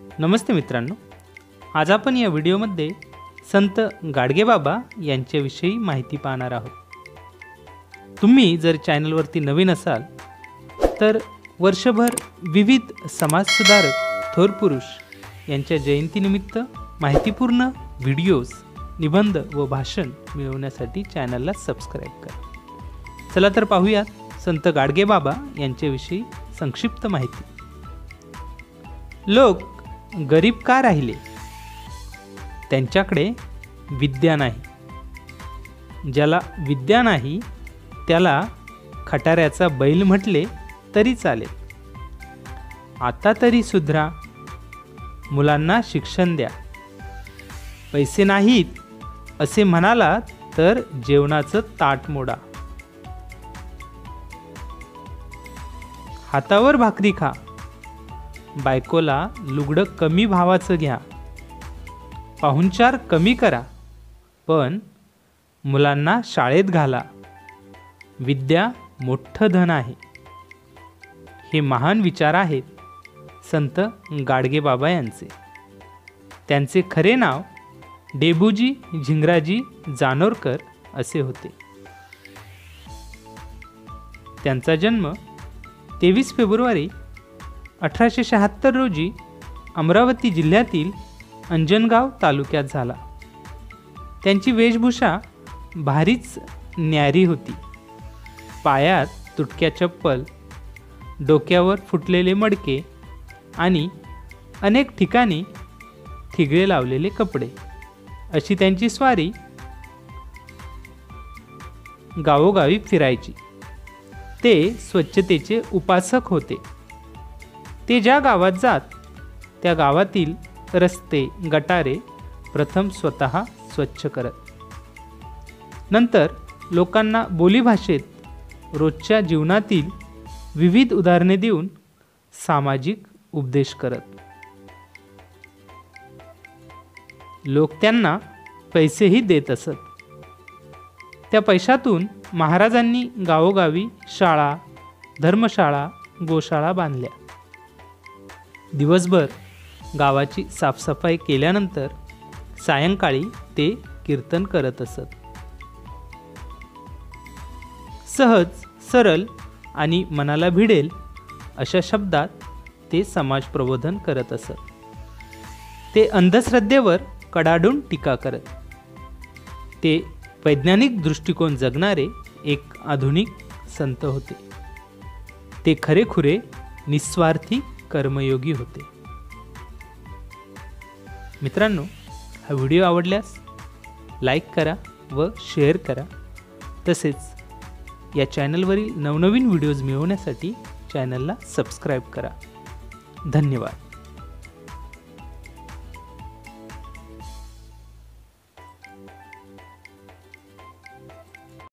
नमस्ते मित्रांनो, आज आपण या व्हिडिओमध्ये संत गाडगेबाबा यांच्याविषयी माहिती पाहणार आहोत। तुम्ही जर चॅनलवरती नवीन असाल तर वर्षभर विविध समाजसुधारक थोर पुरुष यांच्या जयंतीनिमित्त माहितीपूर्ण व्हिडिओज, निबंध व भाषण मिळवण्यासाठी चॅनलला सबस्क्राइब करा। चला तर पाहूयात संत गाडगेबाबा यांच्याविषयी संक्षिप्त माहिती। लोक गरीब का राहिले? त्यांच्याकडे विद्या नाही। ज्याला विद्या नाही त्याला खटाऱ्याचा बैल म्हटले तरी चालेल। आता तरी सुधरा, मुलांना शिक्षण द्या। पैसे नाहीत असे म्हणाला तर जेवणाचं ताट मोडा। हातावर भाकरी खा, बायकोला लुगडं कमी भावाचं घ्या। पाहुणचार कमी करा, पण मुलांना शाळेत घाला। विद्या मोठं धन आहे। हे महान विचार आहेत संत गाडगेबाबा यांचे। त्यांचे खरे नाव डेबूजी झिंगराजी जानोरकर असे होते। त्यांचा जन्म 23 फेब्रुवारी 1876 रोजी अमरावती जिल्ह्यातील अंजनगाव तालुक्यात झाला। त्यांची वेशभूषा भारीच न्यारी होती। पायात तुटक्या चप्पल, डोक्यावर फुटलेले मडके आणि अनेक ठिकाणी ठिगळे लावलेले कपडे अशी त्यांची स्वारी गावोगावी फिरायची। ते स्वच्छतेचे उपासक होते। ते ज्या गावात जात त्या गावातील रस्ते, गटारे प्रथम स्वतः स्वच्छ करत, नंतर लोकांना बोलीभाषेत रोजच्या जीवनातील विविध उदाहरणे देऊन सामाजिक उपदेश करत। लोक त्यांना पैसेही देत असत। त्या पैशातून महाराजांनी गावोगावी शाळा, धर्मशाळा, गोशाळा बांधल्या। दिवसभर गावाची साफसफाई केल्यानंतर सायंकाळी ते कीर्तन करत असत। सहज, सरळ आणि मनाला भिडेल अशा शब्दात ते समाज प्रबोधन करत असत। ते अंधश्रद्धेवर कडाडून टीका करत। ते वैज्ञानिक दृष्टिकोन जगणारे एक आधुनिक संत होते। ते खरेखुरे निस्वार्थी कर्मयोगी होते। मित्रांनो, हा व्हिडिओ आवडल्यास लाईक करा व शेअर करा। तसेच या चॅनलवरील नवनवीन व्हिडिओज मिळवण्यासाठी चॅनलला सबस्क्राईब करा। धन्यवाद।